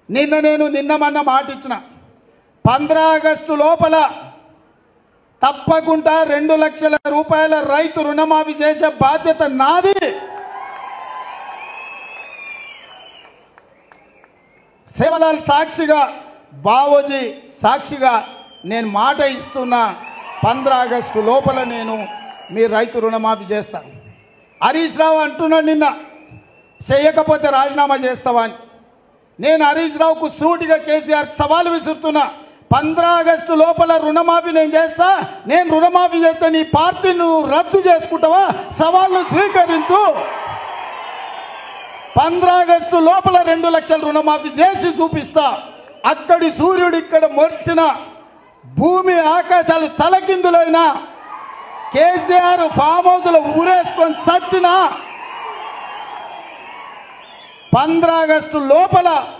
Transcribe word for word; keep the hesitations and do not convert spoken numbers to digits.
నిన్న నేను నిన్న మొన్న మాట ఇచ్చిన పంద్రా ఆగస్టు లోపల తప్పకుండా రెండు లక్షల రూపాయల రైతు రుణమాఫీ చేసే బాధ్యత నాది. సేవలాల్ సాక్షిగా, బావోజీ సాక్షిగా నేను మాట ఇస్తున్నా, పంద్రా ఆగస్టు లోపల నేను మీ రైతు రుణమాఫీ చేస్తాను. హరీష్ రావు అంటున్నాడు నిన్న చేయకపోతే రాజీనామా చేస్తావా అని. నేను హరీష్ రావుకు సూటిగా కేసీఆర్ సవాల్ విసురుతున్నా, పంద్రా ఆగస్టు లోపల రుణమాఫీ నేను చేస్తా, నేను రుణమాఫీ చేస్తే నీ పార్టీ నువ్వు రద్దు చేసుకుంటావా? సవాల్ను స్వీకరించు. పంద్రా ఆగస్టు లోపల రెండు లక్షల రుణమాఫీ చేసి చూపిస్తా. అక్కడి సూర్యుడు ఇక్కడ మొరిచిన, భూమి ఆకాశాలు తలకిందులైనా, కేసీఆర్ ఫామ్ హౌస్లో ఊరేసుకొని సచ్చినా, పంద్రా ఆగస్టు లోపల